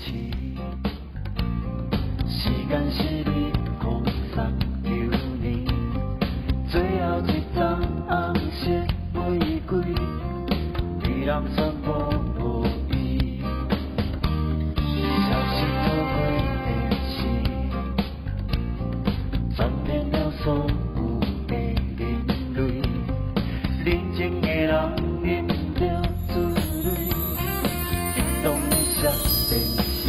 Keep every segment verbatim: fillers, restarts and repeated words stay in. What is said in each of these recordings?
市，时间是你空送流年，最后一张红色玫瑰，你人算无无意，消失无归的是，残念了所有的眼泪，认情的人饮着滋味，激动的闪电时，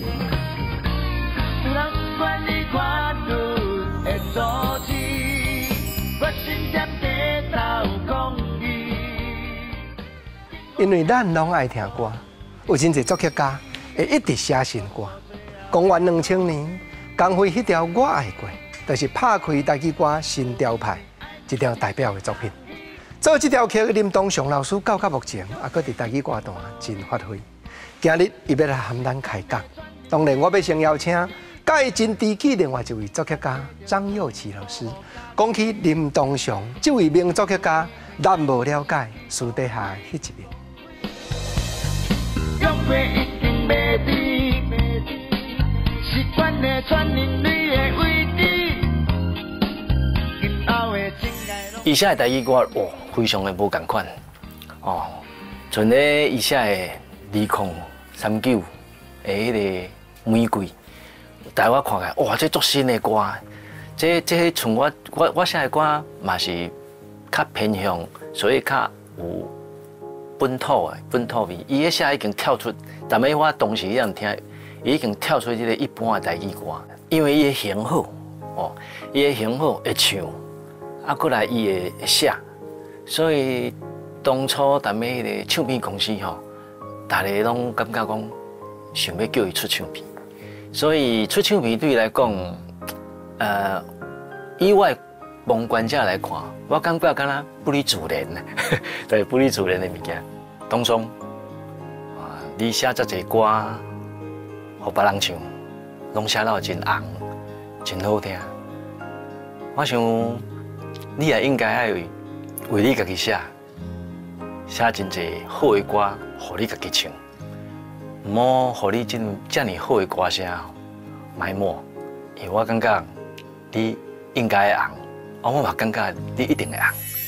难怪你看出的阻止，决心点低头讲伊。 因为咱拢爱听歌，有真侪作曲家会一直写新歌。公元两千年，江蕙迄条《我爱过》，就是拍开台语歌新潮派一条代表的作品。做这条曲，林东祥老师到到目前，还搁伫台语歌坛真发挥。今日伊要来和咱开讲，当然我要先邀请甲伊真知己另外一位作曲家张幼琪老师，讲起林东祥这位名作曲家，咱无了解私底下迄一面。 约会已经袂离，习惯的传人你的位置，今后的情爱拢。 以下的台语歌哦，非常的无共款哦。像咧以下的二零三九的迄个玫瑰，但我看起来哇，这足新的歌，这这像我我我写的歌嘛是较偏向，所以较有本土的本土味。伊迄写已经跳出，但是我当时迄阵听，已经跳出这个一般的台语歌，因为伊的型好哦，伊的型好会唱，啊，过来伊会写，所以当初咱们迄个唱片公司吼，大家拢感觉讲想要叫伊出唱片，所以出唱片对伊来讲，呃，以我旁观者来看，我感觉敢若不离自然，对，不离自然的物件。当中啊，你写遮侪歌，互别人唱，拢写到真红，真好听。我想你也应该爱为为你家己写，写真侪好的歌，互你家己唱，唔好互你真遮尔好的歌声埋没。因为我感觉你应该红。我嘛感觉你一定会红。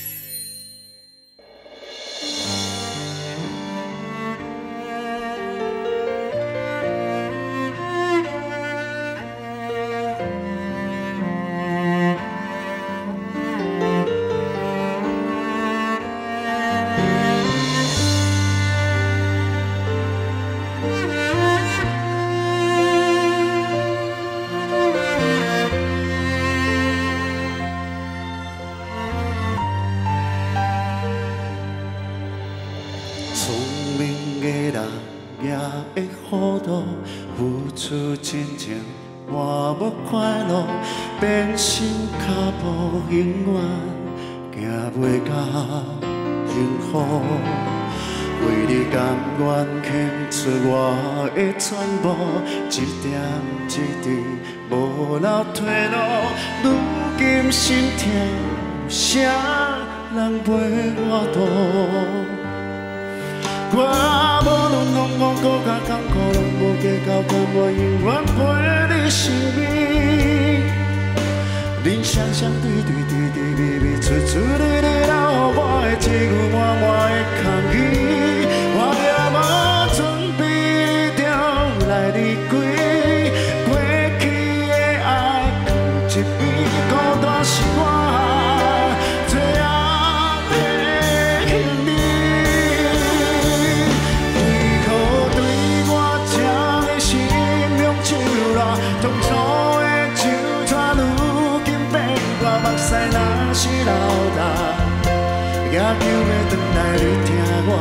真情换无快乐，变心脚步永远行袂到幸福。为你甘愿倾出我的全部，一点一滴无留退路。如今心痛，有啥人陪我渡？我无论风雨搁较艰苦，拢无计较，甘我永远陪你身边。人双双对对对对美美，处处对对，留予我的一句满满的空语。我也无准备着来离开，过去的爱放一边，孤单是我。是老大，也求要转来你听我。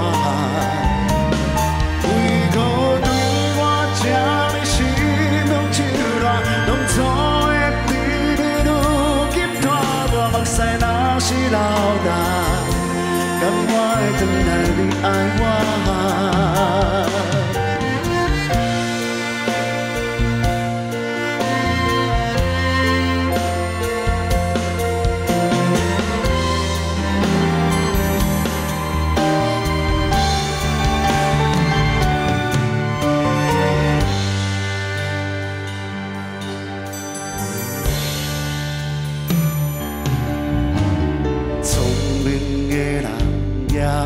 为何对我这么心中手热？当初的对你如今拖我，目屎若是老大，甘我会转来你爱我？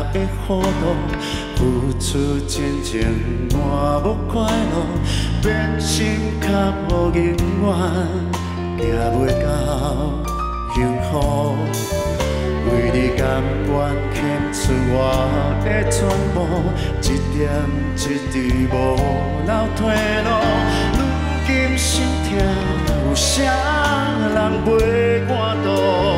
的糊涂，付出真情换无快乐，变心较无永远，行袂到幸福。为你甘愿倾出我的全部，一点一滴无留退路。如今心痛，有啥人袂寒度？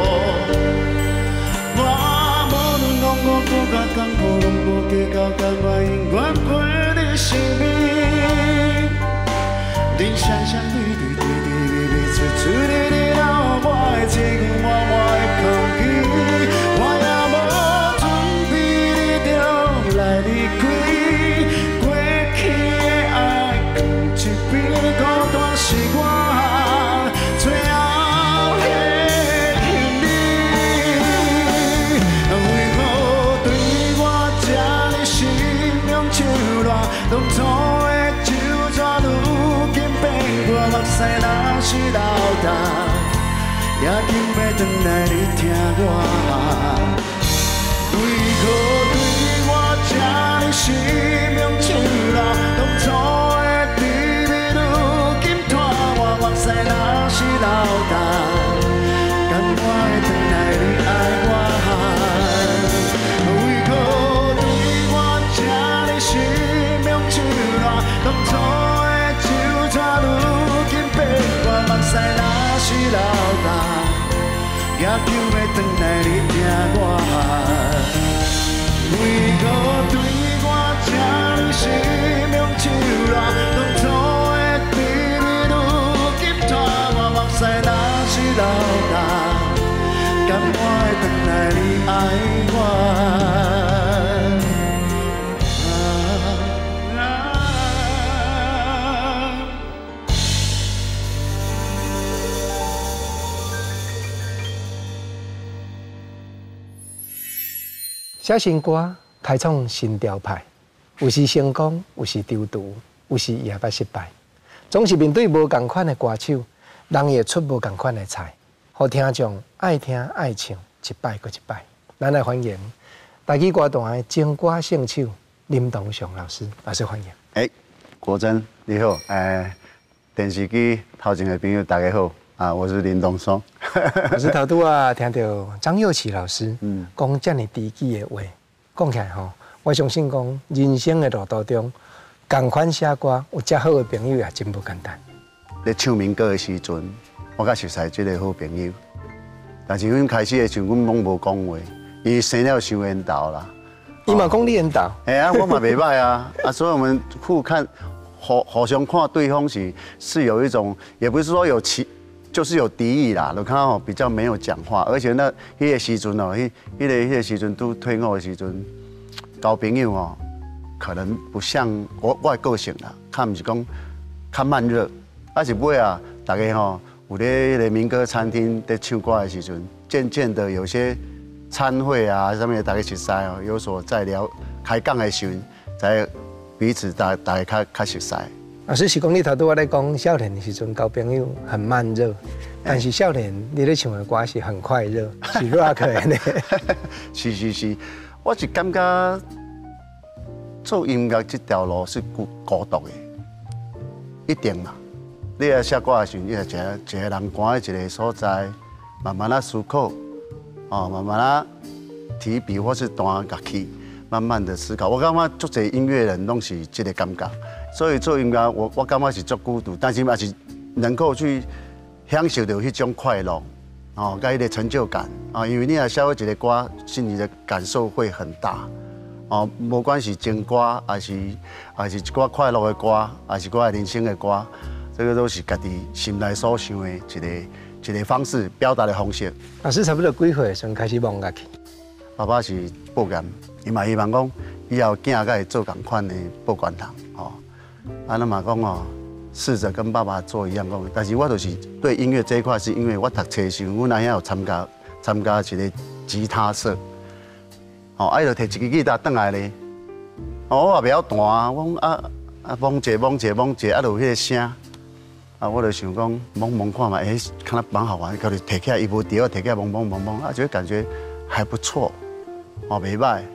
我无论讲我搁较艰苦，拢无计较，甘愿永远陪你生命。人双双对对对对对对，处处你你让我的情，我我的空气。我也无准备你着来离开，过去的爱放一边，孤单是我最后的行李。为何对我这呢心凉手热？当初的旧纸如今变我目屎，若是流干。也求要转来你听我，为何对我这呢心凉手热？当初的甜蜜如今拖我目屎，若是流干，甘我会转来你爱我？为何对我这呢心凉手热？当初的旧纸如今变我目屎，若是流干。也求要转来你听我，为何对我这呢心凉手热？当初的甜蜜如今拖我目屎，若是流干，甘我会转来你爱我？ 写新歌，开创新潮派，有时成功，有时丢毒，有时也捌失败。总是面对无同款的歌手，人会出无同款的菜，互听众爱听爱唱，一摆过一摆。咱来欢迎台语歌坛的情歌圣手林东雄老师，老师欢迎。 哎、欸，国珍你好，哎，电视机头前的朋友大家好，啊，我是林东雄。 老师头拄啊，听到张幼琪老师讲遮尔知己的话，讲起来吼，我相信讲人生的路途中，同款写歌有遮好的朋友也真不简单。 咧唱民歌的时阵，我较熟悉这个好朋友，但是阮开始的时候，阮拢无讲话，伊生了伤缘投啦。 伊嘛讲你缘投？ 哎啊，我嘛袂歹啊，啊，所以我们互看，互互相看对方是是有一种，也不是说有其。就是有敌意啦，就看哦比较没有讲话，而且那迄个时阵哦，迄迄个迄个时阵拄退伍的时阵，交朋友哦，可能不像我我的个性啦，较毋是讲较慢热，啊是尾啊，大家吼有咧迄个民歌餐厅在唱歌的时阵，渐渐的有些餐会啊上面大家熟悉哦，有所在聊开讲的时阵，才彼此大大家较较熟悉。 老师是讲你头拄我咧讲少年的时阵交朋友很慢热，但是少年你咧唱的歌是很快热，是 rock 的呢。 是是是，我是感觉做音乐这条路是孤孤独的，一定嘛。你在写歌的时候，你系一个一个人关在一个所在，慢慢啊思考，哦，慢慢啊提笔或是弹乐器，慢慢的思考。我感觉足侪音乐人拢是这个感觉。所以做音乐，我我感觉是足孤独，但是嘛是能够去享受到迄种快乐，哦，跟迄个成就感啊，因为你若写一个歌，心里的感受会很大，哦，无管是情歌，还是还是一寡快乐的歌，还是一寡人生的歌，这个都是家己心内所想的一个一个方式表达的方式。 老师差不多几岁时开始摸乐器？ 爸爸是报监，伊嘛希望讲以后囝个会做同款的报关人，哦。啊，那嘛讲哦，试着跟爸爸做一样讲，但是我就是对音乐这一块，是因为我读册时，我那遐有参加参加一个吉他社，哦，啊，伊就摕一支吉他转来咧，哦，我也袂晓弹啊，我讲啊啊，摸者摸者摸者，啊，就有迄个声，啊，我就想讲摸摸看嘛，哎，看它蛮好玩，后就摕起来，伊无调，摕起来摸摸摸摸，啊，就感觉还不错，哦，袂歹。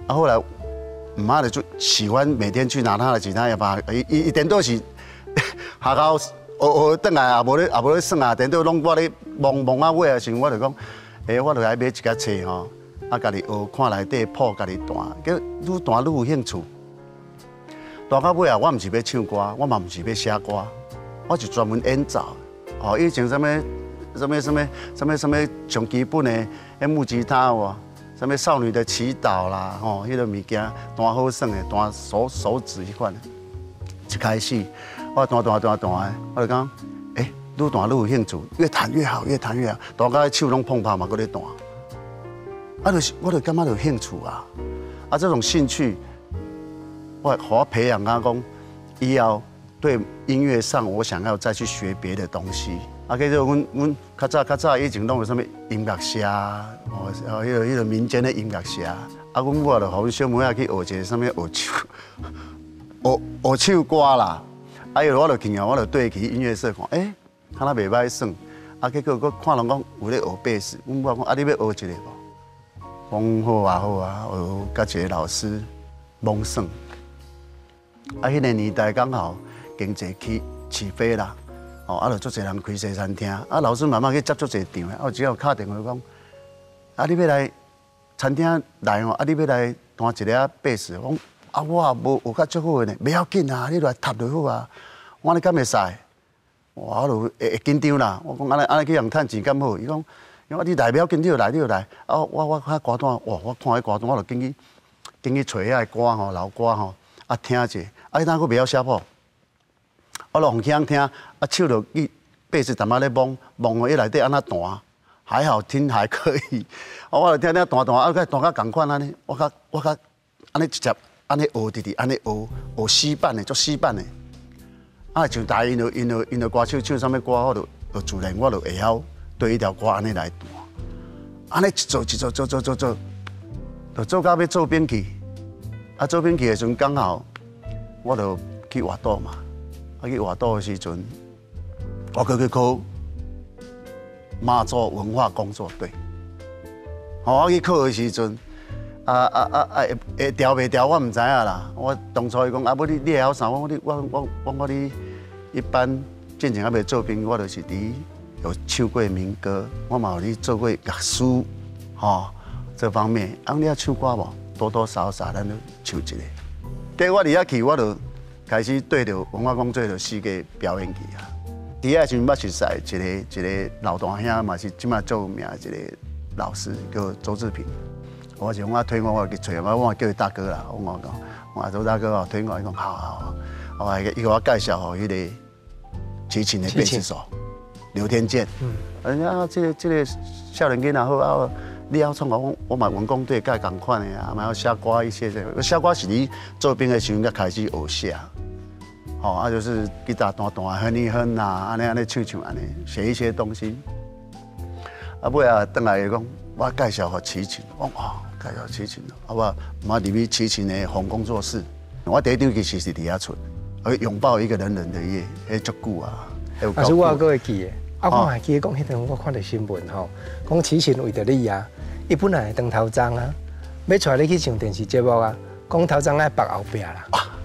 啊，后来唔妈的就喜欢每天去拿他的吉他，也把伊伊伊电脑是下校学学转来也无咧也无咧算啊，电脑拢我咧忙忙啊尾啊时，我就讲，诶，我就来买一架册吼，啊，家己学看内底谱，家己弹，叫愈弹愈有兴趣。弹到尾啊，我毋是要唱歌，我嘛毋是要写歌，我是专门演奏。哦，以前什么什么什么什么什么上基本的迄木吉他哦，什么少女的祈祷啦，吼，迄个物件弹好耍的，弹手手指迄款。一开始我弹弹弹弹的，我就讲，诶，愈弹愈有兴趣，越弹越好，越弹越好，弹到手拢碰拍嘛，搁咧弹。啊，就是我就感觉有兴趣啊，啊，这种兴趣。我我培养他讲，以后对音乐上，我想要再去学别的东西。啊，叫做阮阮较早较早以前拢有啥物音乐社，哦，哦，迄个迄个民间的音乐社。啊，阮我就互阮小妹仔去学一个啥物学唱，学学唱歌啦。啊，伊我就去啊，我就对去音乐社看，诶、欸，看他袂歹耍。啊，结果我看人讲有咧学贝斯，阮我讲啊，你要学一个无？讲好啊好啊，学甲一个老师蒙算。啊，迄个年代刚好经济起起飞啦，哦，啊，就足侪人开西餐厅，啊，老师慢慢去接足侪场的，啊，有只有敲电话讲，啊，你要来餐厅来哦，啊，你要来弹一个贝斯，讲啊，我也无有较足好的呢，不要紧啊，你来踏就好啊，我你敢会使？哇，我就会会紧张啦，我讲安尼安尼去人趁钱敢好？伊讲，伊讲你来不要紧，你就来，你就来，啊，我我遐歌单，哇，我看迄歌单，我就紧去紧去找遐歌吼，老歌吼，啊，听者。啊！迄当佫袂晓写谱，我就互乡听，啊，手就去贝斯淡仔咧摸摸伊内底安怎弹，还好听还可以。我就听听弹弹，啊，佮弹甲共款安尼，我甲我甲安尼直接安尼学直直安尼学学死板的，足死板的。啊，像大因就因就因就歌手唱啥物歌，我就就自然我就会晓对一条歌安尼来弹。安尼一做一做做做做做，就做到要做编去。啊，做编去的时阵刚好。我就去活岛嘛，啊去活岛的时阵，我去去考马祖文化工作队。吼，我去考的时阵，啊啊啊啊会会调袂调我唔知影啦。我当初伊讲啊，要你你会晓啥？我你我我我我你一般进前还袂做兵，我就是伫有唱过民歌，我嘛有你做过乐师，吼这方面。啊，你要唱歌无？多多少少咱都唱一个。结果我伫遐去，我就开始对着文化工作就四个表演去啊。伫遐时捌熟识一个一个老大兄，嘛是即马最有名的一个老师，叫周志平。我是讲我推我，我去找我，我叫伊大哥啦。我讲，我讲周大哥哦，推我，伊讲好好好，我伊给我介绍吼，迄个齐秦的贝斯手刘天健。嗯，人家这个这个少年囡仔好啊。你要创我，我嘛文工队甲共款的啊，嘛要写歌一些些。写歌是你做兵的时候才开始学写，哦，啊就是吉他弹弹哼一哼啊，安尼安尼唱唱安尼，写一些东西。啊尾啊，转来伊讲，我介绍给齐秦，我哦介绍齐秦，啊我嘛入去齐秦的红工作室，我第一张其实是伫遐出，而拥抱一个人人的夜，迄足久啊。 啊，是我还佫会记的。啊，我还记得讲迄阵我看到新闻吼，讲齐秦为着你啊。伊本来当头章啊，要带你去上电视节目啊，讲头章爱绑后壁啦。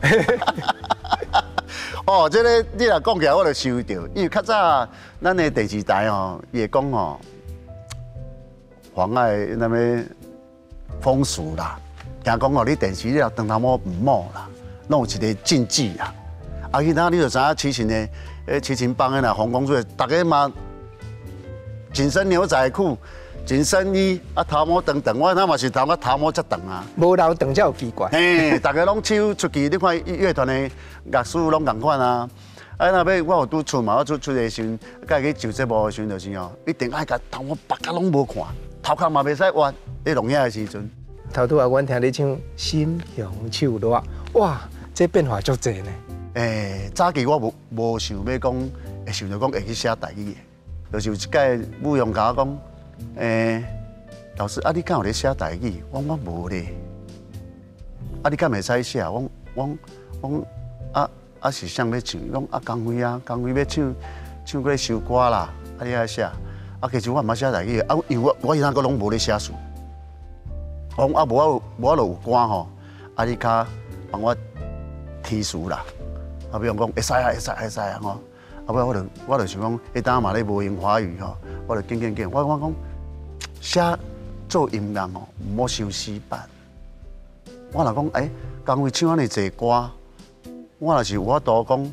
哦，这个你若讲起来，我就想到，因为较早咱的电视台哦，伊会讲哦，妨碍那么风俗啦，听讲哦，你电视你若当头摸唔摸啦，拢有一个禁忌啦。啊，其他你就知影齐秦的，诶，齐秦帮的啦，红工作，大家嘛，紧身牛仔裤。紧身衣啊，头毛长长，我那嘛是头我头毛遮长啊。 无留长才有奇怪。 嘿，大家拢手出去，你看乐团的乐师拢共款啊。啊，那要我有拄出嘛，我出出的时阵，甲去上节目的时阵就是哦，一定爱甲头毛白甲拢无看，头壳嘛袂使弯。咧录影的时阵， 头拄啊，阮听你唱《心向手热》，哇，这变化足侪呢。 诶，早期我无无想要讲，会想着讲会去写台语的，就是有一届母用甲我讲。诶、欸，老师，啊，你敢有咧写台语？我我无咧。啊，你敢会使写？我我我啊啊是谁要唱？讲啊，江辉啊，江辉要唱唱过首歌啦。啊，你爱写？啊，其实我毋捌写台语，啊，因为我我以前个拢无咧写书。 我讲啊，无我有无我就有歌吼，啊你较帮我提示啦。啊，比如讲会使啊，会使会使啊吼。啊，尾我就我就想讲，迄当嘛咧无用华语吼，我就紧紧紧，我我讲写做音乐吼，毋好收死板。我若讲诶，工会唱安尼济歌，我若是有法度讲，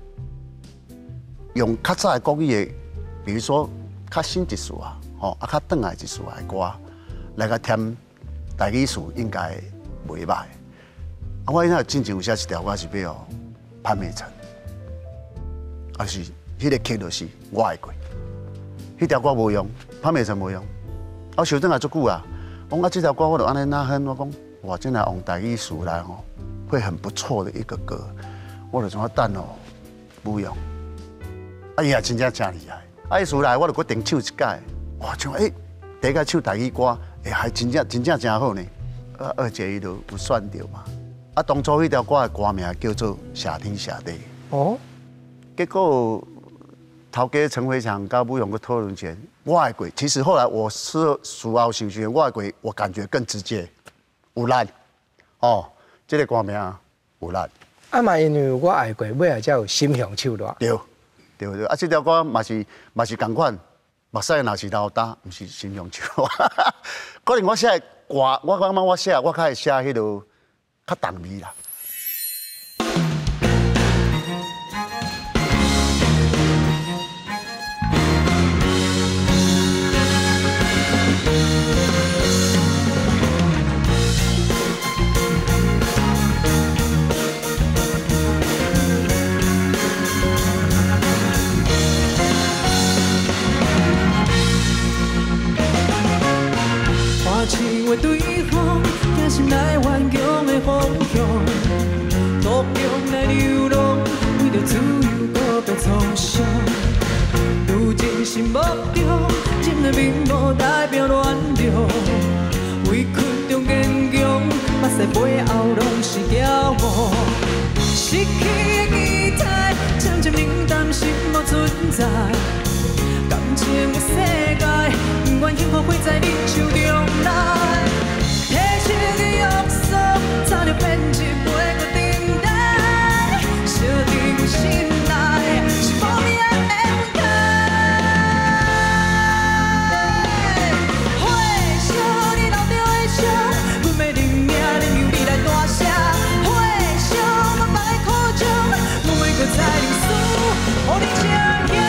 用较早的国语的，比如说较新一句啊，吼啊较转来一句的歌，来甲添台语词，应该袂歹。啊，我现在真正有写一条歌是要潘美辰。啊是，迄个曲就是我爱过，迄条歌无用，潘美辰无用。我收转来足久啊，我讲啊，这条歌我就安尼呐哼，我讲哇，真来用台语词来吼，会很不错的一个歌。我就怎啊等哦，无用。啊，伊也真正真厉害。啊，伊词来我就决定唱一届。哇，像诶，第一个唱台语歌，诶，还真正真正真好呢。啊，二姐伊就有选到嘛。啊，当初迄条歌的歌名叫做《夏天夏地》。哦。结果头家陈辉强甲武勇去讨论前，我爱过。其实后来我事事后想想，我爱过，我感觉更直接，有力。哦，这个歌名有力。 啊嘛，因为我爱过，尾来才有心向手热。 对，对对。啊，这条歌嘛是嘛是同款，目屎若是流打，毋是心向手热。可能我写歌，我感觉我写我较会写迄落较重味啦。 情话对方，行心内顽强的方向，途中来流浪，为着自由搁别创伤。如今是目标，真的面无代表乱流，委屈中坚强，目屎背后拢是骄傲。失去的期待，渐渐冷淡，心无存在。感情的世界，不愿幸福会在你手中来。黑色的约束，早就变一杯个等待，烧伫我心内，是无命的分开。火烧你留着的伤，阮要认命，任由你来大声。火烧我放的苦衷，我袂搁再认输，予你吃惊。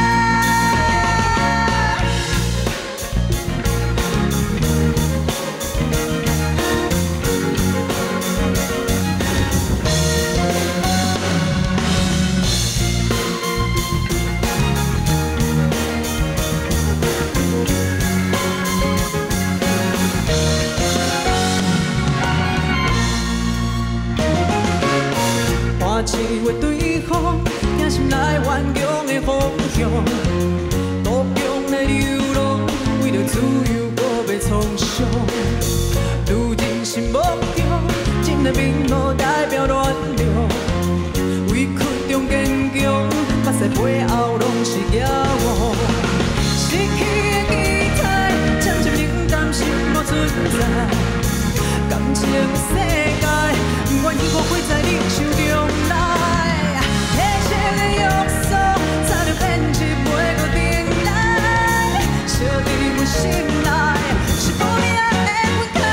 只为对方，行心内顽强的方向，途中来流浪，为着自由搁要创伤。如今是目标，真的并无代表乱流，委屈中坚强，目屎背后拢是骄傲。失去的期待，渐渐冷淡，心无存在。感情的世界，不愿幸福会在你手中来。黑色的约束，早就变一杯个等待，烧伫阮心内，是无命的分开。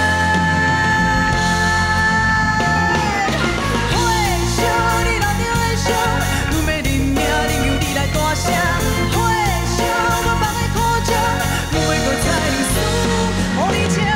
火烧你留着的伤，阮要认命，任由你来大声。火烧我放的苦衷，我袂搁再认输，予你吃。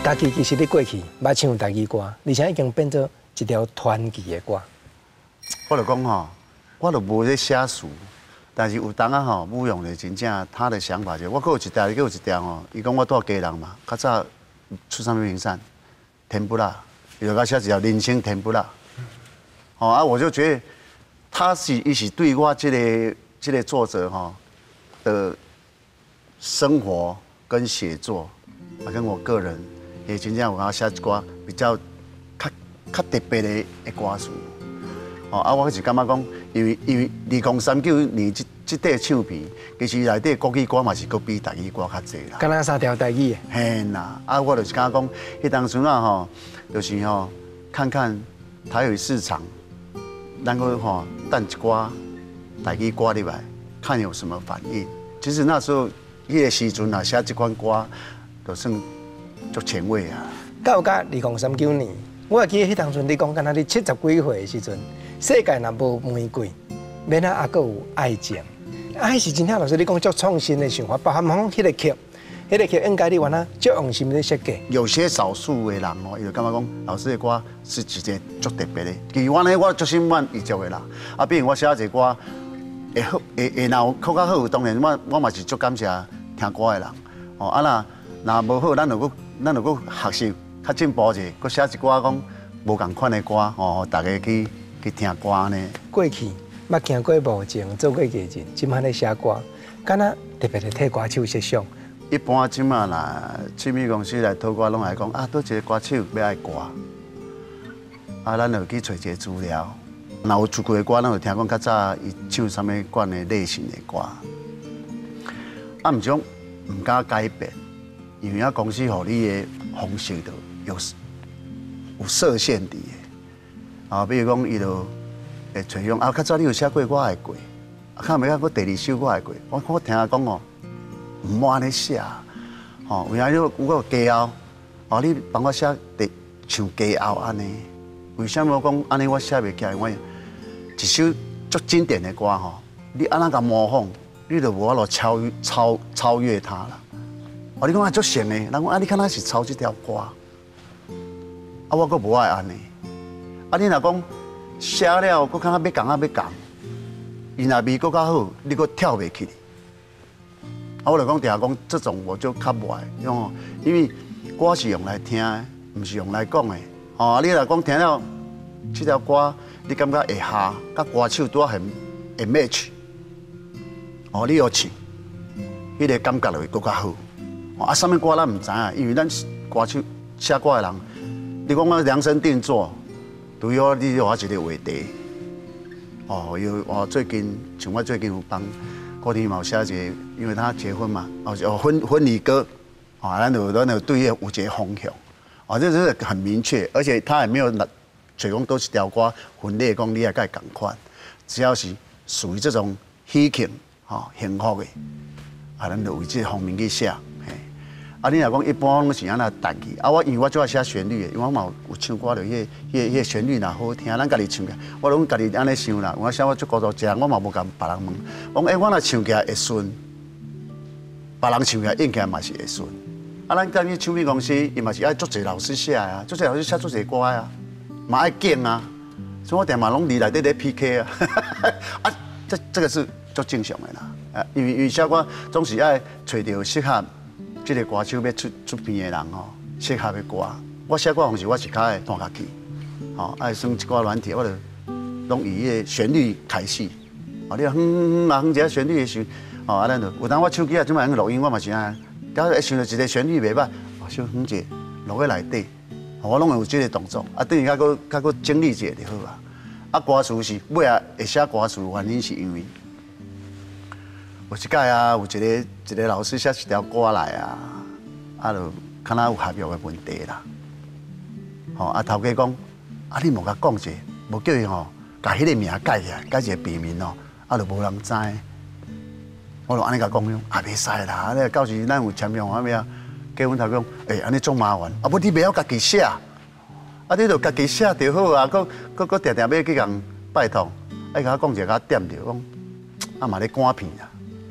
家己其实你过去捌唱家己歌，而且已经变做一条传奇的歌。 我就讲吼，我就无咧写词，但是有当啊吼，舞用的真正他的想法就，我搁有一条，佮有一条吼，伊讲我住家人嘛，较早出啥物名产，甜不辣，伊就甲写一条人生甜不辣。哦啊，我就觉得他是伊是对我这个这个作者哈的生活跟写作，啊跟我个人也真正有甲写一寡比较较较特别的的歌词。哦啊，我是感觉讲，因为因为二零三九年这这块唱片，其实内底国语歌嘛是搁比台语歌较济啦。 敢若三条台语的。 嘿啦，啊，我就是感觉讲，迄当时啊吼，就是吼，看看台语市场。咱个吼，等一寡台语歌入来，看有什么反应。其实那时候，迄个时阵啊，写这款歌，就算足前卫啊。 到甲二零三九年，我会记得迄当阵你讲，敢若你七十几岁的时阵，世界若无玫瑰，免啊还佫有爱情。啊，迄是真正老师你讲足创新的想法，包含讲迄个曲，迄个曲应该你原来足用心咧设计。 有些少数的人哦，伊就感觉讲老师的歌是一个足特别的。其实我呢，我足心满意足的啦。啊，比如我写一个歌，会好，会会若有较较好，当然我我嘛是足感谢听歌的人。哦，啊那若无好，咱就搁咱就搁学习较进步者，搁写一寡讲无共款的歌，哦，大家去去听歌呢。 过去捌行过幕前，做过艺人，今摆咧写歌，敢若特别咧替歌手设想。 一般即马啦，唱片公司来讨歌，拢来讲啊，倒一个歌手要爱歌，啊，咱就去找一个资料。若有出过的歌，咱就听讲较早伊唱啥物款的类型的歌。啊，毋是讲毋敢改变，因为啊公司互你的方式就有有设限伫的。啊，比如讲伊就会找用啊，较早你有写过我会过，啊，较尾啊，我第二首我会过，我我听讲哦。唔好安尼写，吼，为啥你有我家后，哦，你帮我写第唱家后安尼？为什么我讲安尼我写袂起来？我一首足经典的歌吼，你安那甲模仿，你就无法度超越超超越它啦。哦，你讲啊足神的，人讲啊你看那是抄这条歌，啊我阁无爱安尼。啊你若讲写了，阁看啊要讲啊要讲，伊若味阁较好，你阁跳袂起。啊，我就讲，定讲这种我就较无爱，因因为歌是用来听的，唔是用来讲的。哦，你若讲听了这条歌，你感觉会下，甲歌手拄很会 match， 哦，你要唱，迄个感觉就会更较好。啊，什么歌咱唔知啊，因为咱歌手写歌的人，你讲我量身定做，除了你有我一个话题，哦，有哦，最近像我最近有帮。郭天毛写一个，因为他结婚嘛，哦，有婚婚礼歌，啊，咱就咱就对伊有一个方向，啊，这是很明确，而且他也没有拿，随讲都是条歌分类讲你也该共款，只要是属于这种喜庆、哈幸福的，啊，咱就为这方面去写，嘿，啊，你若讲一般拢是安那弹去，啊，我因为我主要写旋律的，因为我嘛有唱歌着，迄迄迄旋律若好听，咱家己唱起，我拢家己安尼想啦。我写我足高度正，我嘛无甲别人问，讲诶，我若唱起来会顺，别人唱起来应起来嘛是会顺。啊，咱今日唱片公司，伊嘛是爱足侪老师写啊，足侪老师写足侪歌啊，嘛爱竞啊，所以我定嘛拢伫内底咧 P K 啊，啊，这这个是足正常的啦。啊，因为因为写歌总是爱找到适合。这个歌手要出出片的人吼，适合的歌。我写歌方式我是较爱弹乐器，吼，爱耍一寡软体，我就拢以迄个旋律开始。哦，你哼哼哼啊，哼一下旋律的时候，哦，啊，咱就有当我手机啊，即摆用录音，我嘛是安，假如一想到一个旋律袂歹，哦，小哼者录在内底，我拢会有这个动作，啊，等于较搁较搁整理一下就好啊。啊，歌词是尾啊会写歌词，原因是因为。有一届啊，有一个一个老师写一条歌来啊，啊，就敢若有合约的问题啦。吼，啊头家讲，啊你莫甲讲者，无叫伊吼，甲迄个名改起来，改一个别名哦，啊就无人知。我就安尼甲讲，啊袂使啦，啊你到时咱有签约啊咩啊，结婚头讲，诶安尼总麻烦，啊不你袂晓家己写，啊你著家己写就好啊，搁搁搁定定要去共拜托，爱甲我讲者，甲我点着讲，啊嘛咧赶片啊。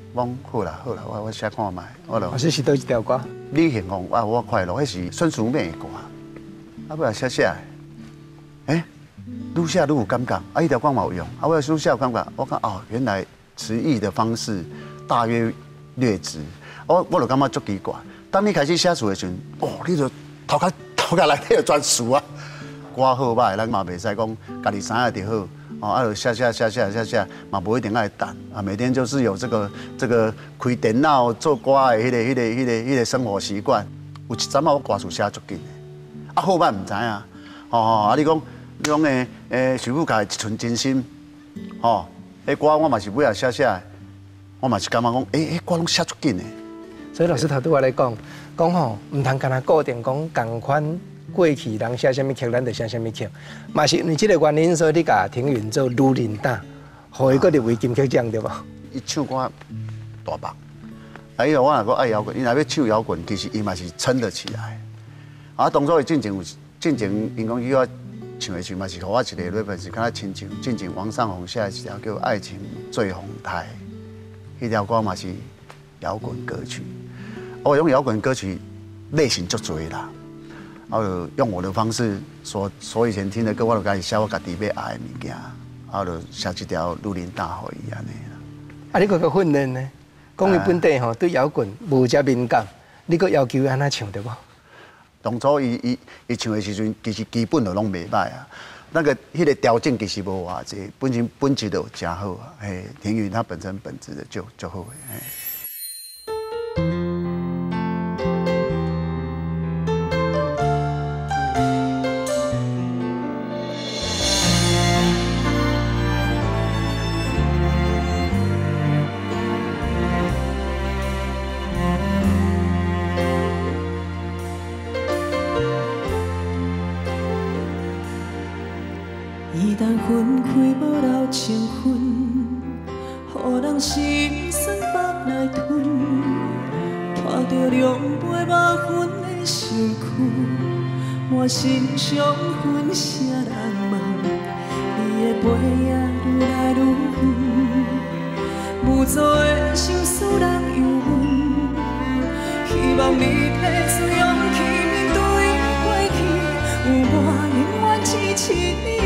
我讲好啦好啦，我我写看卖，我就老师是倒一条歌？ 你幸福啊，我快乐，迄是孙淑美的歌。啊，尾来写写，哎，愈写愈有感觉，啊，一条歌嘛有用，啊，我愈写有感觉，我讲哦，原来词意的方式大约略知，我我就感觉足奇怪。当你开始写词的时阵，哦，你就头壳头壳内底就全词啊，歌好歹，咱嘛袂使讲家己知影就好。哦，啊，就写写写写写写，嘛不一定爱等啊。每天就是有这个这个开电脑做歌的迄、那个、迄、那个、迄、那个、迄、那个生活习惯。有一阵啊，我歌词写足紧的，啊后摆唔知啊。哦啊，你讲你讲诶诶，徐富凯一寸真心，哦，迄歌我嘛是尾啊写写，我嘛是感觉讲，诶、欸，迄歌拢写足紧的。 所以老师头拄我来讲，讲吼，唔通干那固定讲共款。过去人写什么曲，咱就写什么曲，嘛是因为这个原因，所以你甲庭云做女人胆，互伊个入围金曲奖对无？ 伊唱歌大棒，啊，伊我若讲爱摇滚，伊若要唱摇滚，其实伊嘛是撑得起来。啊，当初伊进前有进前，因讲伊我唱的曲嘛是互我一个 reference， 敢若亲像进前王上宏写的一条叫《爱情最红台》，迄条歌嘛是摇滚歌曲。我用摇滚歌曲类型足多啦。然后用我的方式说说以前听的歌，我就开始写我家己要爱的物件，然后就写一条《女人大会》伊安尼啦。 啊，你个个训练呢？讲伊本地吼对摇滚无遮敏感，你个要求伊安怎唱对无？ 当初伊伊伊唱的时阵，其实基本就拢袂歹啊。那个迄个调整其实无偌济，本身本质就真好啊。嘿，庭云他本身本质的就就好诶。嘿。 一旦分开无留情分，予人心酸腹内吞，拖着两杯无分的身躯，满身伤痕谁人问？你的背影愈来愈远，无助的心事人又问，希望你提出勇气面对过去，有我永远支持你。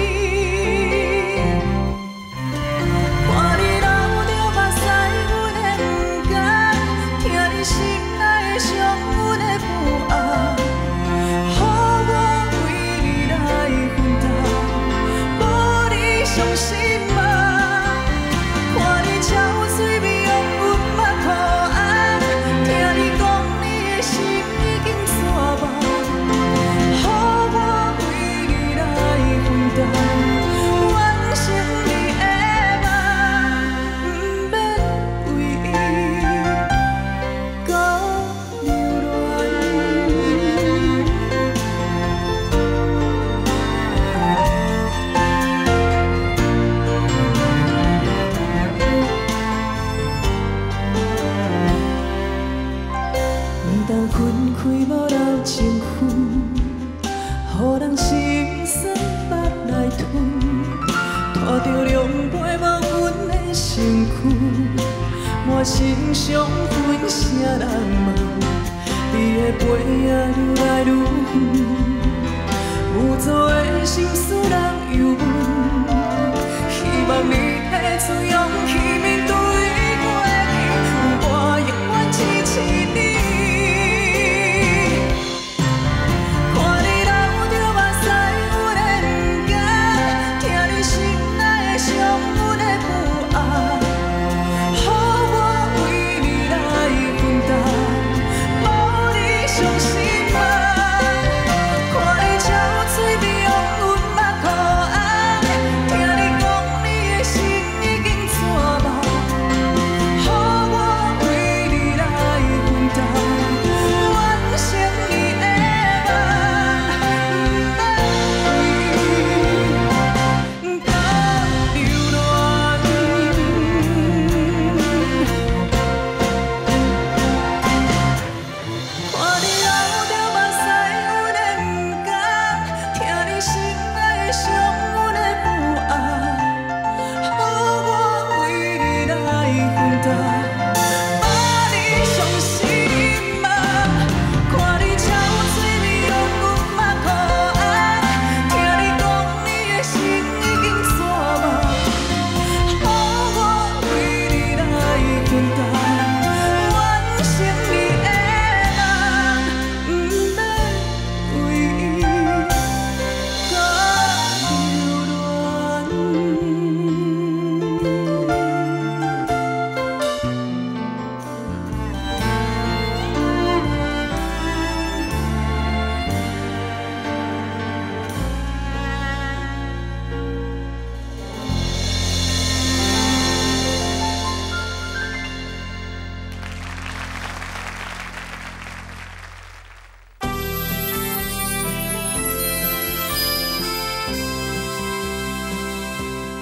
心伤痕谁人问？你的背影愈来愈远，无助的心事人又问，希望你提出勇气面对过去，我永远支持你。看你流着目屎，阮的不甘，听你心内的伤，阮的不安。我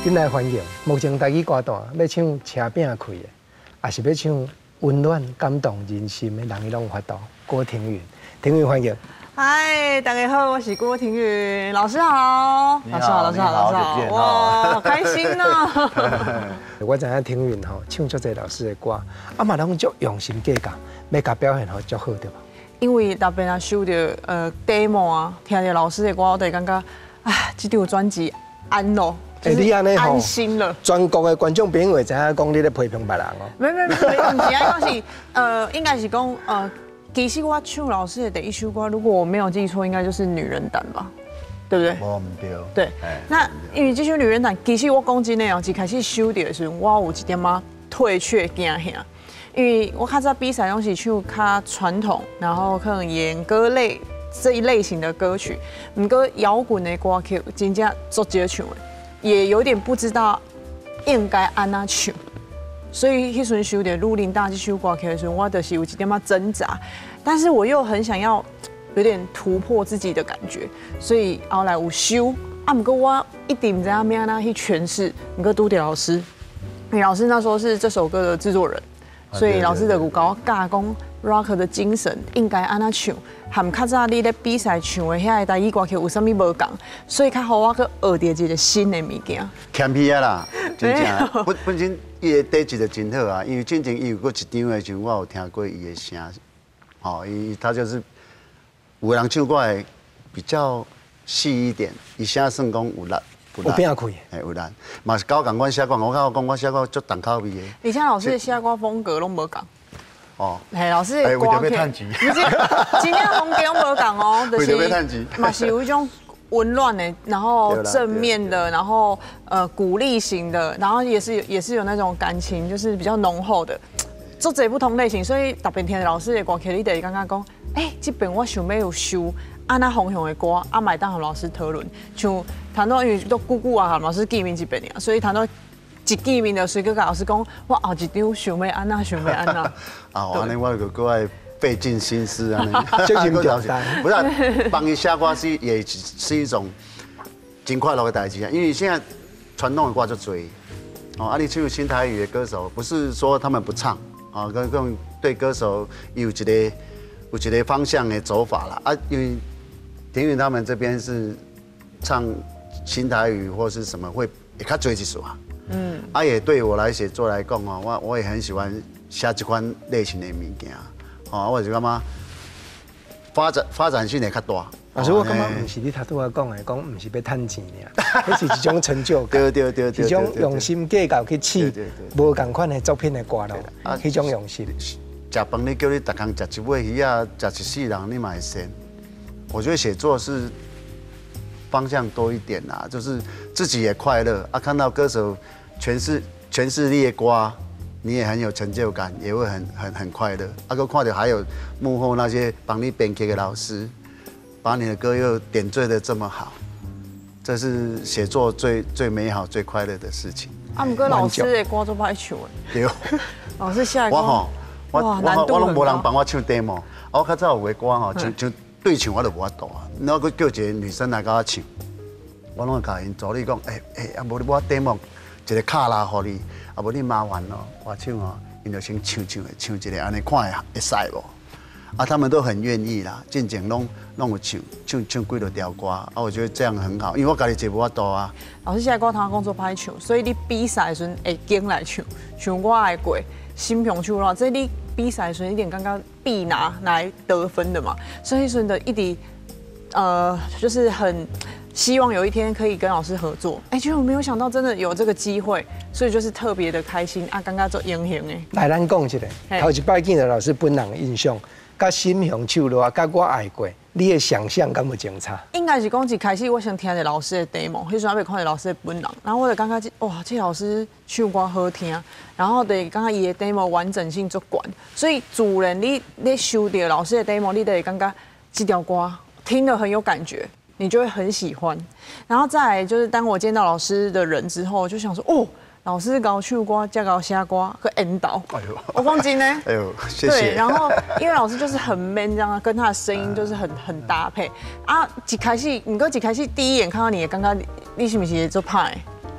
进来欢迎，目前台语歌单要唱《车饼开》的，还是要唱温暖感动人心的人，伊拢有法度。郭庭云，庭云欢迎。 嗨，大家好，我是郭庭云，老师好，老师好，老师好，老师好，哇，好开心哦！ 我知影庭云吼唱足侪老师的歌，啊嘛拢足用心计较，要甲表现好足好对吧？ 因为特别啊收到呃 demo 啊，听到老师的歌，我就感觉，哎，这张专辑安咯。 哎，你安尼吼， 安心了。 全国的观众朋友会知影讲你咧批评别人哦。 没没没，唔是啊，讲是呃，应该是讲呃。其实我唱老师的第一首歌，如果我没有记错，应该就是《女人胆》吧，对不对？ 无唔对。 对，那因为这首《女人胆》，其实我讲真的哦，一开始收到的时候，我有一点仔退却惊吓，因为我较早比赛拢是唱较传统，然后可能演歌类这一类型的歌曲，不过摇滚的歌曲真正足少唱的，也有点不知道应该安怎唱。所以迄阵收到《鹿林大》这首歌曲的时候，我就是有一点仔挣扎，但是我又很想要有点突破自己的感觉，所以后来有修啊，不过我一定唔知影要安怎去诠释，不过拄着老师，因为老师那时候是这首歌的制作人，所以老师就有教我教讲 rock 的精神应该安怎唱，和较早你咧比赛唱的遐个台语歌曲有啥物无共，所以较好我去学着一个新的物件。 谦虚啊啦，真正本本身。伊的底子就真好啊，因为进前伊有过一张的时候，我有听过伊的声，哦，伊他就是有人唱歌的比较细一点，伊声算讲有力， 有变开， 哎有力，嘛是搞共阮写歌，我甲我讲我写歌足重口味的。 而且老师的写歌风格拢无共。 哦， 嘿，老师的歌曲，不是，真正风格拢无共哦，就是嘛是有一种。温暖的，然后正面的，然后呃鼓励型的，然后也是也是有那种感情，就是比较浓厚的，做这不同类型，所以特别听老师的歌曲，你得刚刚讲，哎、欸，这边我想要有修安那方向的歌，啊，买当和老师讨论，像谈到因为都久久啊，和老师见面一遍呀，所以谈到一见面就随个跟老师讲，我后一张想要安那，想要安那。 啊，安尼我就搁爱。费尽心思啊， 这是挑战。 不是，帮伊写歌是也是一种真快乐的代志啊。因为现在传统的歌就多，哦，啊，你唱新台语的歌手，不是说他们不唱，啊，跟跟对歌手有一个有一个方向的走法啦。啊，因为庭云他们这边是唱新台语或是什么会也较多一首啊。嗯。啊，也对我来写作来讲哦，我我也很喜欢写这款类型的物件。哦，我就感觉发展发展性会较大。 老师，我感觉不是你头拄仔讲的，讲不是要趁钱尔，那是一种成就感， 对对对对， 一种用心计较去试无共款的作品的歌咯，啊，迄种用心。 食饭你叫你逐工食一尾鱼啊，食一世人你嘛会先。我觉得写作是方向多一点啦，就是自己也快乐啊，看到歌手诠释诠释你的歌。你也很有成就感，也会很很很快乐。啊，哥看到还有幕后那些帮你编曲的老师，把你的歌又点缀的这么好，这是写作最最美好、最快乐的事情。 啊，不过老师的歌都歹唱诶。 对。 老师写的歌。 我吼，我我我拢无人帮我唱 demo， 我较早有个歌吼，像像对唱我就无法度啊。然后佮叫一个女生来甲我唱，我拢会甲因助理讲，诶诶，啊无你我 demo 一个卡拉互你。啊，无你麻烦咯，我唱哦，因就先唱唱的，唱一个安尼看会会使无？啊，他们都很愿意啦，进前拢拢有唱，唱唱几多条歌，啊，我觉得这样很好，因为我家己做无法度啊。 老师现在歌堂工作歹唱，所以你比赛的时阵会跟来唱，像我爱过新平唱咯，这你比赛的时阵一定刚刚必拿来得分的嘛，所以说的一直呃就是很。希望有一天可以跟老师合作，哎，结果没有想到真的有这个机会，所以就是特别的开心啊！刚刚做英雄诶， 来咱讲一下，头一摆见到老师本人的印象，甲心雄唱落啊，甲我爱过，你的想象敢有相差？ 应该是讲一开始我先听着老师的 demo， 迄时候还没看到老师的本人，然后我就感觉哇，这老师唱歌好听，然后对感觉伊的 demo 完整性足悬，所以主人你你收到老师的 demo， 你就会感觉这条歌听得很有感觉。你就会很喜欢，然后再来就是当我见到老师的人之后，就想说哦，老师搞唱歌、加搞虾瓜和引导，哎呦，我放心呢， 哎呦，谢谢。 对，然后因为老师就是很 man 这样，跟他的声音就是很很搭配啊。一开始，你哥一开始第一眼看到你，刚刚你是不是做派？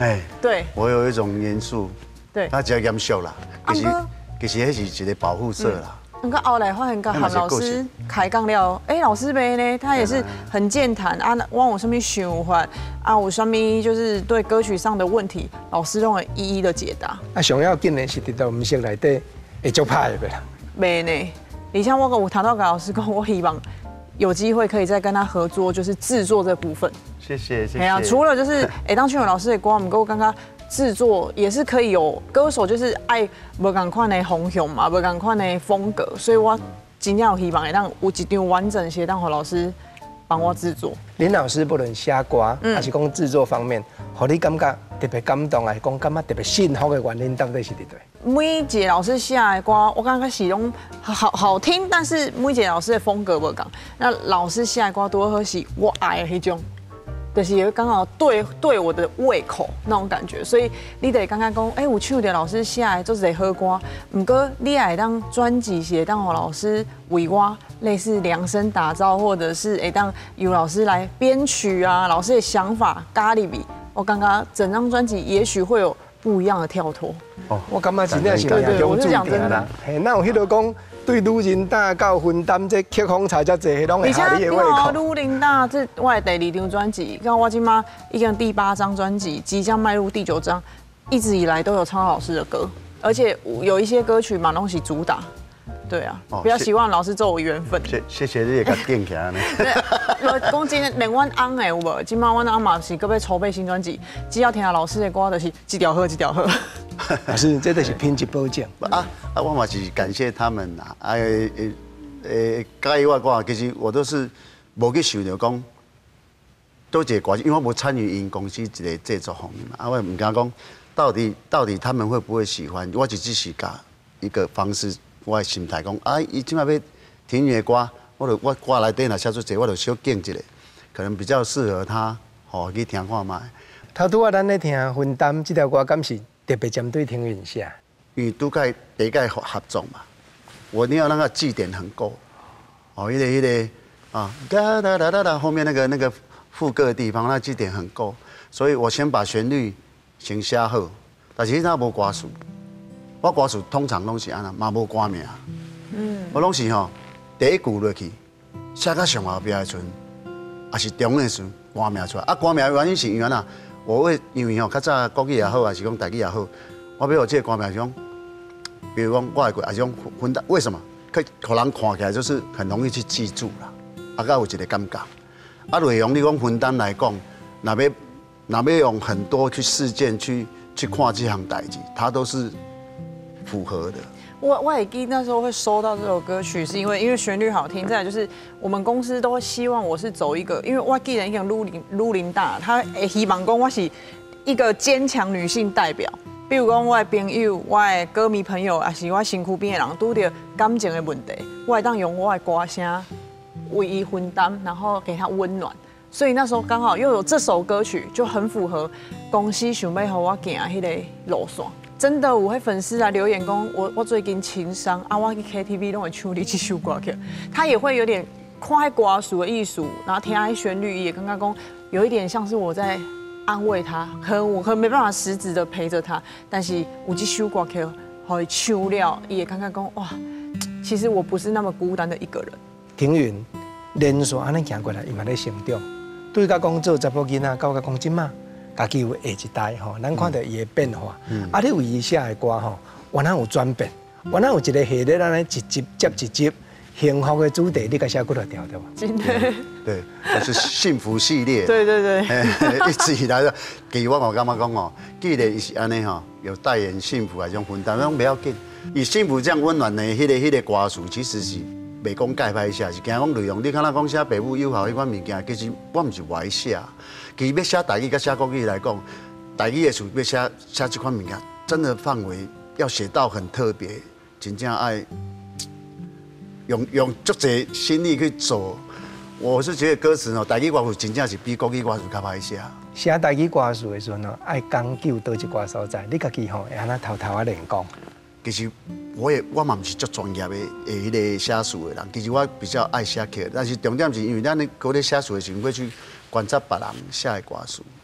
哎， 对我有一种元素， 对。 它只要严肃啦，其实啊其实迄是一个保护色啦。 那个后来发现，跟韩老师开讲了，哎，老师呗呢，他也是很健谈啊，往我上面想法啊，我上面就是对歌曲上的问题，老师都会一一的解答。 啊，上要紧的是伫到music内底会足歹的啦。 没呢，你像我跟我谈到跟老师讲，我希望有机会可以再跟他合作，就是制作这部分。 谢谢谢谢。 哎呀，除了就是哎，当曲友老师的歌，我们够刚刚。制作也是可以有歌手，就是爱无同款的风向嘛，无同款的风格，所以我真正有希望会当有一张完整些，当何老师帮我制作。 林老师不论写歌，还是讲制作方面，让你感觉特别感动，还是讲感觉特别幸福的原因，到底是伫对？ 每一个老师写的歌，我感觉是拢好好听，但是每一个老师的风格不同。那老师写的歌多好是我爱的迄种。就是也刚好对对我的胃口那种感觉，所以你得刚刚讲，哎，有唱的老师写的就是好歌，不过你也当专辑写当我老师为我类似量身打造，或者是哎当有老师来编曲啊，老师的想法咖喱比，我刚刚整张专辑也许会有不一样的跳脱。 哦，我感觉真正是命中注定啦。嘿，那有迄个讲。对女人大到分担，这曲风差遮济，拢会合你的胃口。 女人大，这我的第二张专辑，像我今嘛已经第八张专辑，即将迈入第九张，一直以来都有唱老师的歌，而且有一些歌曲嘛拢是主打。对啊，比较希望老师做我缘分。 谢谢谢你甲点起来呢。 我讲真的，连阮翁的有无？今嘛阮翁嘛是搁要筹备新专辑，只要听老师的歌，就是一条好一条好。 老师，这就是品质保证。 啊啊，我嘛是感谢他们啦。啊诶诶，介意我歌，其实我都是无去想着讲多一个歌，因为我无参与因公司一个制作方面嘛。啊，我唔敢讲到底到底他们会不会喜欢，我就只是甲一个方式。我的心态讲，啊，伊即摆要听音乐歌，我就我歌内底若写出济，我就小建一个，可能比较适合他，吼去听看卖。 头拄啊，咱咧听《分担》这条歌，敢是特别针对听韵写？ 因为拄介第一届合作嘛，我一定要那个记点很够，哦，迄个迄个啊，哒哒哒哒哒，后面那个那个副歌的地方，那记点很够，所以我先把旋律先写好，但是那无歌词。我歌词通常拢是安那，嘛无歌名。嗯，我拢是吼第一句落去，写到上后边的时阵，也是中的时阵歌名出来。啊，歌名的原因是因为呐，我会因为吼较早国语也好，还是讲台语也好，我要有这个歌名是讲，比如讲我的歌，还是讲分担，为什么？可可人看起来就是很容易去记住啦。啊，甲有一个感觉。啊，内容你讲分担来讲，若要若要用很多去事件去去看这项代志，它都是。符合的， 我我也记那时候会收到这首歌曲，是因为因为旋律好听，再来就是我们公司都会希望我是走一个，因为我既然已经撸龄撸龄大，他会希望讲我是一个坚强女性代表。比如讲我的朋友、我的歌迷朋友，也是我身躯边的人，拄到感情的问题，我会当用我的歌声为伊分担，然后给他温暖。所以那时候刚好又有这首歌曲，就很符合公司想要互我行迄个路线。真的，我会粉丝来留言讲，我我最近情伤啊，我去 K T V 都会唱你这首歌曲，他也会有点看歌词的艺术，然后听他旋律也刚刚讲，有一点像是我在安慰他，可能我可能没办法实质的陪着他，但是有这首歌曲可以唱了，也刚刚讲哇，其实我不是那么孤单的一个人。 庭云连续安尼行过来，伊嘛咧成长，对甲讲做查甫囡仔，到甲讲即马。家己有下一代吼，咱看到伊的变化。嗯、啊，你为伊写的歌吼，原来有转变，原来有一个系列，咱咧一集接一集，幸福的主题，你甲写几多条对吧？ 真的。 对，就是幸福系列。 对对对。 一直以来，其实我我感觉讲哦，既然伊是安尼吼，有代言幸福啊种分担，拢不要紧。以幸福这样温暖的迄个迄个歌词，其实是袂讲介歹写，是惊讲内容。你看咱讲写爸母友好迄款物件，其实我毋是歪写。其实要写台语跟写国语来讲，台语的词要写写这款物件，真的范围要写到很特别，真正爱用用足侪心力去做。我是觉得歌词哦，台语歌词真正是比国语歌词较歹写。 写台语歌词的时阵哦，爱讲究倒一寡所在，你家己吼会安那偷偷啊练讲。 其实我也我嘛不是足专业的诶，迄个写词的人。其实我比较爱写曲，但是重点是因为咱咧嗰咧写词的时候，会去观察别人写的歌词。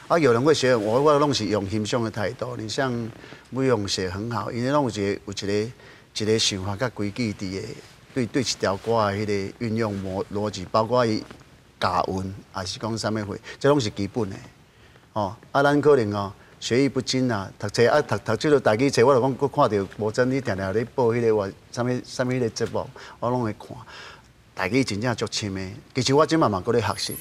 啊，有人会学我，我拢是用欣赏的态度。你像美容写很好，因为拢有一个有一个一个想法甲规矩伫个，对对一条歌的迄个运用模逻辑，包括伊押韵，还是讲啥物货，这拢是基本的。哦，啊，咱可能哦学艺不精啊，读册啊读读即个台语册，我就讲，佫看到无真你定定咧报迄个话，啥物啥物迄个节目，我拢会看。台语真正足深的，其实我即嘛嘛搁咧学习。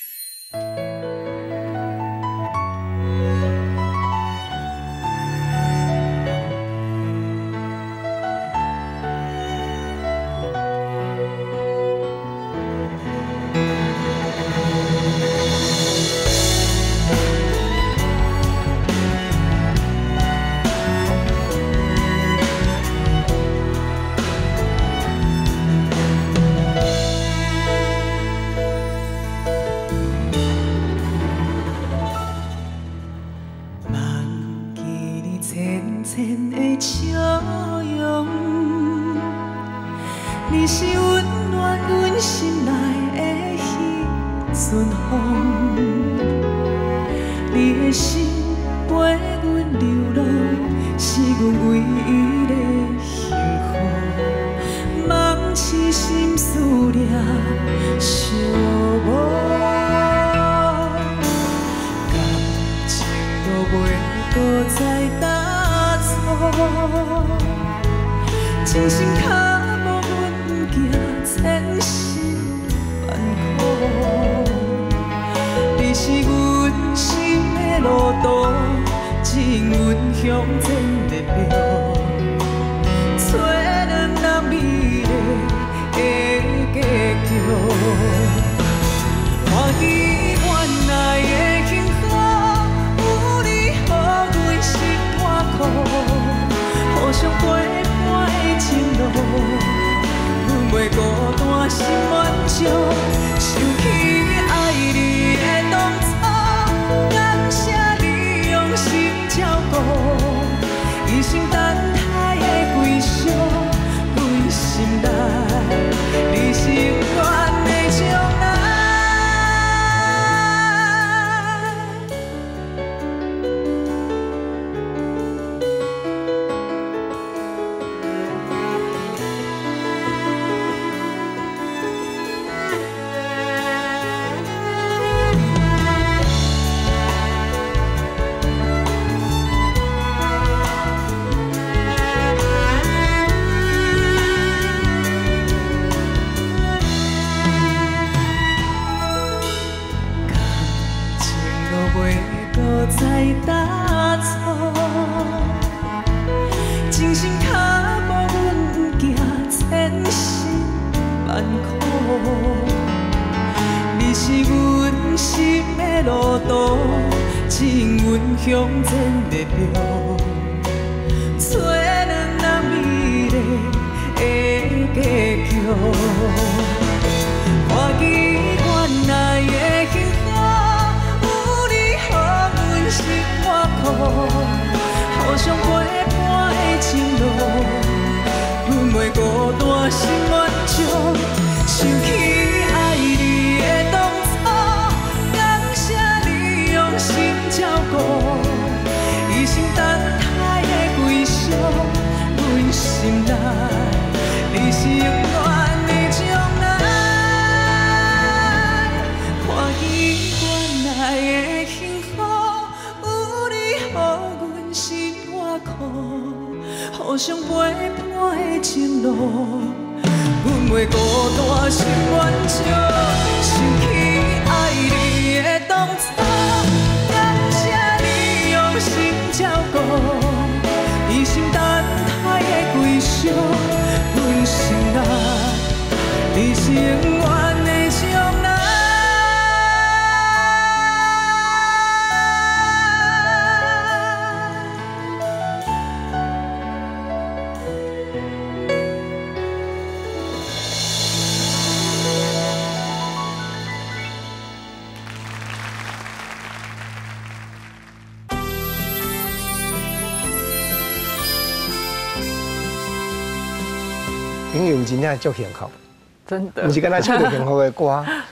你是温暖阮心内的彼阵风，你的心陪阮流浪，是阮唯一的幸福。梦痴心思念，寂寞，感情都袂搁再打错，真心卡。千辛万苦，你是阮心的路途，指阮向前的标，找两人美丽的结局。看见原来的幸福，有你予阮心换苦，互相陪伴的情路。袂孤单心愿照，想起爱你的当初，感谢你用心照顾，一生等待的归宿，阮心内你是永远的将来。再打错，真心脚步阮行千辛万苦，你是阮心的路途，指阮向前的标，找两人美丽的结局。看见原来的幸福。心换苦，互相陪伴的情路，阮袂孤单心愿照，想起爱你的当初，感谢你用心照顾，一生等待的归宿，阮心内你是永远的将来，看见原来的幸福。互相陪伴的情路，阮袂孤单心愿照，想起爱你的当初，感谢你用心照顾，一生等待的归宿，阮心内你是永远的将来。 永远真正足幸福， 真的， 不是敢若唱着幸福的歌，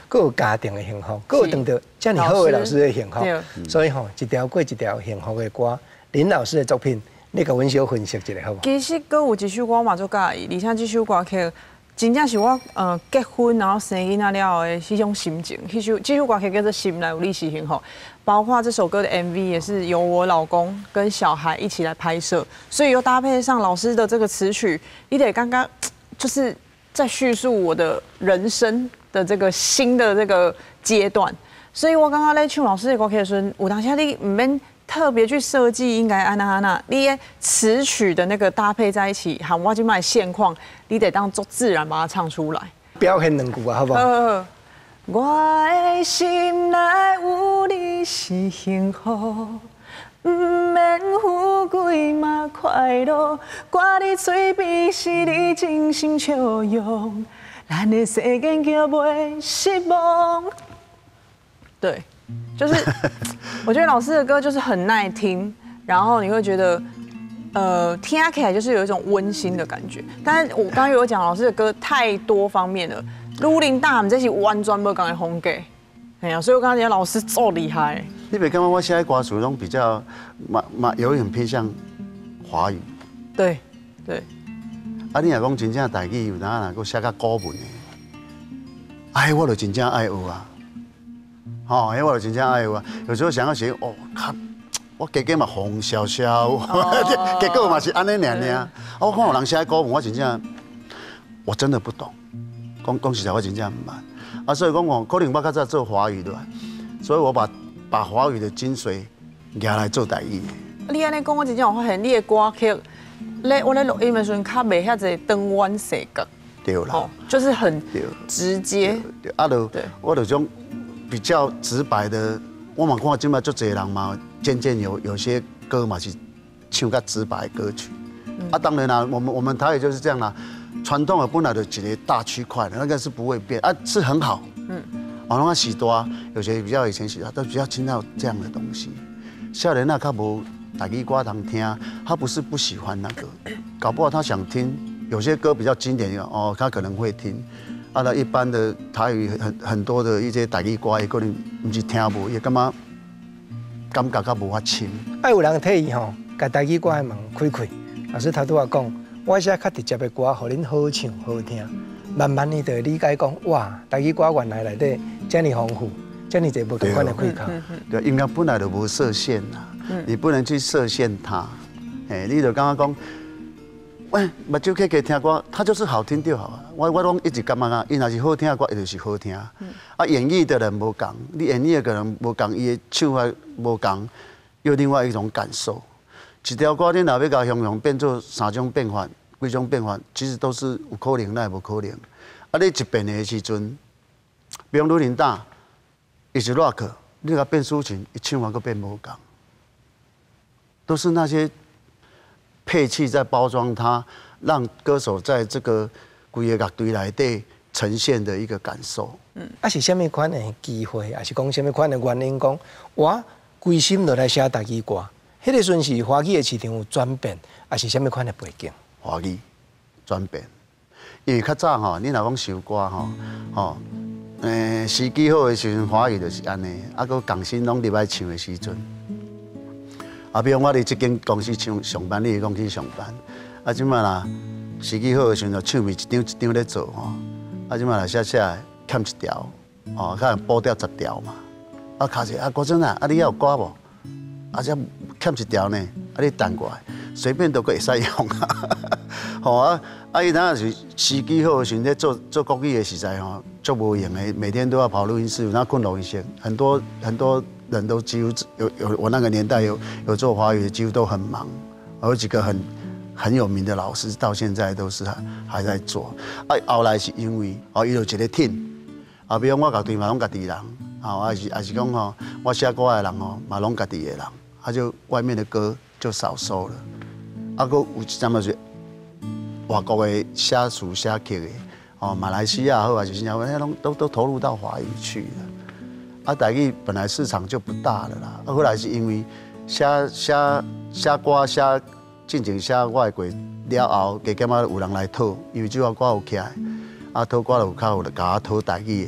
各有家庭的幸福，各有等到这么好的老师的幸福。所以吼，一条过一条幸福的歌，林老师的作品，你甲阮小分析一下好不好？ 其实搁有一首歌我嘛足介意，而且这首歌曲真正是我呃结婚然后生囡仔了后的迄种心情。迄首这首歌曲叫做《心内有你是幸福》，包括这首歌的 M V 也是由我老公跟小孩一起来拍摄，所以又搭配上老师的这个词曲，你得刚刚就是在叙述我的人生的这个新的这个阶段。所以我刚刚在唱老师的歌曲的时候，有当下你唔免特别去设计应该安那安那，你词曲的那个搭配在一起，和我今麦现况，你得当做自然把它唱出来。 表现两句啊，好不好？ 呃，我的心内有你是幸福，不免富贵嘛快乐，歌你嘴边是你真心笑容，咱的世间叫袂失望。对。就是我觉得老师的歌就是很耐听，然后你会觉得，呃，听起来就是有一种温馨的感觉。但是我刚刚有讲老师的歌太多方面了，如林大姆这些完全无讲的风格，哎呀，所以我刚刚讲老师够厉害。 你别感觉我现在歌词拢比较，嘛嘛有一点偏向华语。 对对。 啊，你若讲真正台语，有当若个写较古文的，哎，我就真正爱有啊。哦，因为我就真正爱有啊，有时候想要写哦，较我加加嘛红笑笑，结果嘛是安尼尔尔。啊，我看有人写古文，我真正我真的不懂，讲讲实在，我真正唔捌。啊，所以讲我可能我较早做华语的，所以我把把华语的精髓拿来做台语。 你安尼讲，我真正有发现你的歌曲，咧我咧录音的时候，较袂遐济转弯细角。 对啦， 哦，就是很直接。 对，啊，就我就种。比较直白的，我嘛看今麦足侪人嘛，渐渐有有些歌嘛是唱较直白的歌曲。嗯、啊，当然啦，我们我们台语就是这样啦，传统的本来就一个大区块的，那个是不会变啊，是很好。嗯，网络时多，有些比较以前时都比较听到这样的东西。少年啊，较无台语歌通听，他不是不喜欢那个，搞不好他想听。有些歌比较经典的哦，他可能会听。啊，那一般的台语很很多的一些台语歌，伊可能唔是听无，也感觉感觉较无法深。 爱有人替伊吼，甲台语歌的门开开。老师头拄仔讲，我写较直接的歌，互恁好唱好听。慢慢你就理解讲，哇，台语歌原来内底这么丰富，这么侪无同款的开口。 对，音乐本来就无设限啦，你不能去设限它。哎，你就刚刚讲。喂，目睭去给听歌，它就是好听就好啊。我我拢一直感觉啊，伊若是好听的歌，伊就是好听。嗯、啊，演绎的人无共，你演绎的人无共，伊的唱法无共，有另外一种感受。一条歌你若要甲形容变做三种变化、几种变化，其实都是有可能，那也无可能。啊，你一变的时阵，比如鲁林大，伊是 rock， 你甲变抒情，伊唱法佫变无共，都是那些。配器在包装它，让歌手在这个规个乐队内底呈现的一个感受。 嗯，啊是虾米款的机会，还是讲虾米款的原因？讲我归心落来写台语歌，迄个阵是华语的市场有转变，还是虾米款的背景？ 华语转变，因为较早吼，你若讲首歌吼，吼，诶，时机好的时阵，华语就是安尼，啊，个港星拢入来唱的时阵。啊，比如我伫这间公司上上班，你伫公司上班，啊，即摆啦，时机好的时阵，就唱片一张一张咧做吼，啊，即摆啦写写欠一条，哦，可能补掉十条嘛，啊，卡者啊，郭总啊，啊，你还有歌无？啊，这欠一条呢，啊，你弹过来，随便都可会使用啊，吼啊，啊，伊当是时机好的时阵咧做做国语的时代吼，做无用的，每天都要跑录音室，然后困录音室，很多很多。人都几乎有有我那个年代有有做华语的，几乎都很忙，有几个很很有名的老师，到现在都是还还在做。啊，后来是因为哦，伊有一个 team， 啊，比如我家己嘛拢家己人，啊，还是还是讲吼，我写歌的人哦，嘛拢家己的人，啊就外面的歌就少收了。啊，佮有一阵嘛是外国的写词写曲的，哦，马来西亚好还是新加坡，那拢都都投入到华语去了。啊，台语本来市场就不大了啦，啊，后来是因为写写写歌写进前写我的歌了后，加减啊有人来讨，因为这首歌有起来，啊讨歌就有较有甲我讨台语的，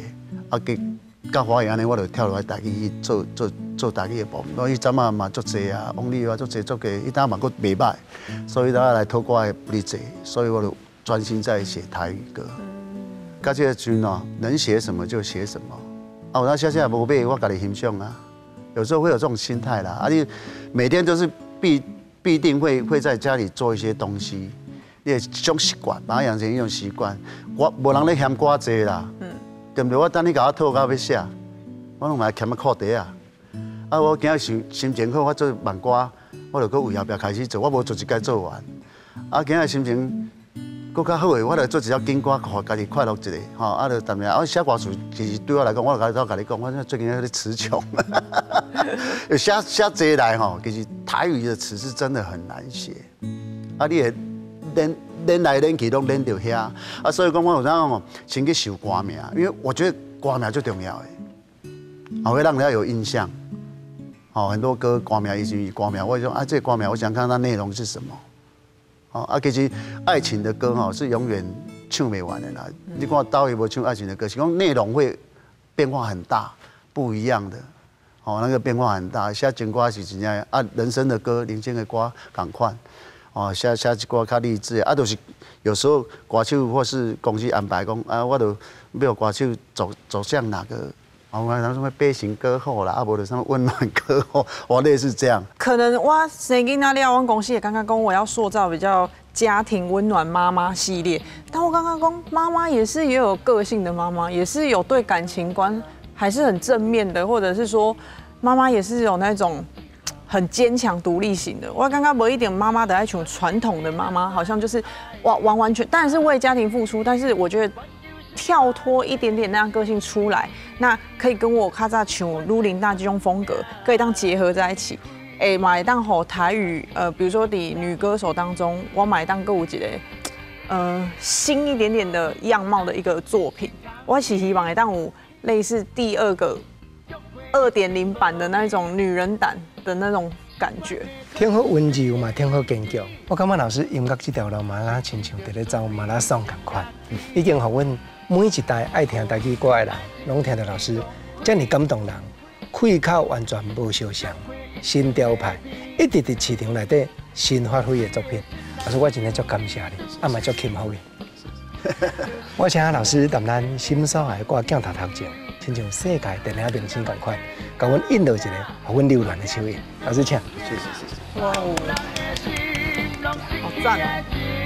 啊，佮甲华安尼，我就跳落来台语去做做做台语的部分。所以阵仔嘛足济啊，王丽啊足济足济，伊当嘛佫袂歹，所以咱来透过的不哩济，所以我就专心在写台语歌。到这个阵哦，能写什么就写什么。啊，我那写写无买，我家己欣赏啊。有时候会有这种心态啦，啊，你每天都是必必定会会在家里做一些东西，你的这种习惯，把它养成一种习惯。我无人咧嫌歌济啦，嗯，对不对？我等你甲我套到要写，我拢嘛欠啊裤底啊。啊，我今日心心情好，我做慢歌，我就搁为后壁开始做，我无做一届做完。啊，今日心情搁较好诶，我就做一条紧歌，互家己快乐一下，吼，啊，就淡定。啊，写歌词其实对我来讲，我就早甲你讲，我最近有点词穷，有写写这来吼，其实台语的词是真的很难写，啊，你也练练来练去拢练到遐，啊，所以讲我有当讲先去修歌名，因为我觉得歌名最重要诶，啊，会让人家有印象。哦，很多歌歌名以及歌名，我就说啊，这个歌名我想看它内容是什么。哦，啊，其实爱情的歌哈是永远唱不完的啦。你看刀也无唱爱情的歌，是讲内容会变化很大，不一样的。哦，那个变化很大。写情歌是怎样啊？人生的歌、人生的歌赶快。哦，写写一歌较励志的，啊，就是有时候歌手或是公司安排讲啊，我就要歌手走走向哪个。哦，我讲什么悲情歌后啦，啊，无就什么温暖歌后，我类似这样。 可能我生囡仔了，阮公司也刚刚跟我要塑造比较家庭温暖妈妈系列，但我刚刚讲妈妈也是也有个性的妈妈，也是有对感情观还是很正面的，或者是说妈妈也是有那种很坚强独立型的。我刚刚无一点妈妈的那种传统的妈妈，好像就是完完完全，当然是为家庭付出，但是我觉得。跳脱一点点那样个性出来，那可以跟我卡扎像卢琳达这种风格，可以当结合在一起。哎，买当吼台语，呃，比如说伫女歌手当中，我买当歌有一个呃新一点点的样貌的一个作品。我是希望会当有类似第二个二点零版的那种女人胆的那种感觉。 挺好温柔嘛，挺好坚强。我感觉老师音乐这条路嘛，啊，亲像伫咧走马拉松同款，已经互阮。每一代爱听台语歌的人，拢听到老师这么感动人，开口完全无相像，新雕牌，一直伫市场内底新发挥的作品。老师，我真的足感谢你，啊嘛足钦服你。我请老师谈咱心所爱的歌镜头头前，亲像世界电影明星同款，甲阮引导一个，互阮流连的手印。老师，请。 谢谢谢谢。 哇哦，好赞哦！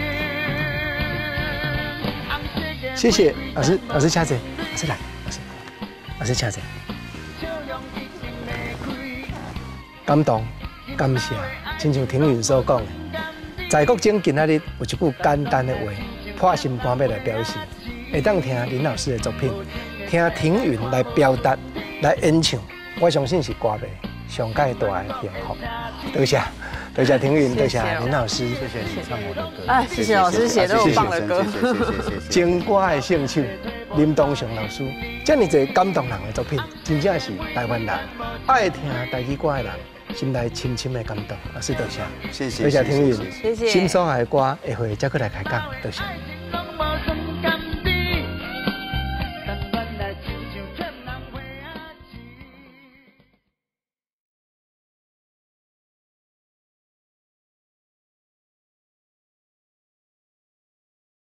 谢谢老师，老师请坐，老师来，老师，老师请坐。感动，感谢，亲像庭云所讲的，在国境今仔日有一句简单的话，破心肝要来表示，会当听林老师的作品，听庭云来表达、来演唱，我相信是歌迷上界大的幸福。多谢。多谢庭云，多谢林老师， 谢谢你唱我的歌。 哎，谢谢老师写那么棒的歌。 谢谢谢谢谢谢。 情歌的圣手林东雄老师，这么一个感动人的作品，真正是台湾人爱听台语歌的人心内深深的感动。老师多谢， 谢谢， 多谢庭云， 谢谢。 心所爱的歌，下回再过来开讲，多谢。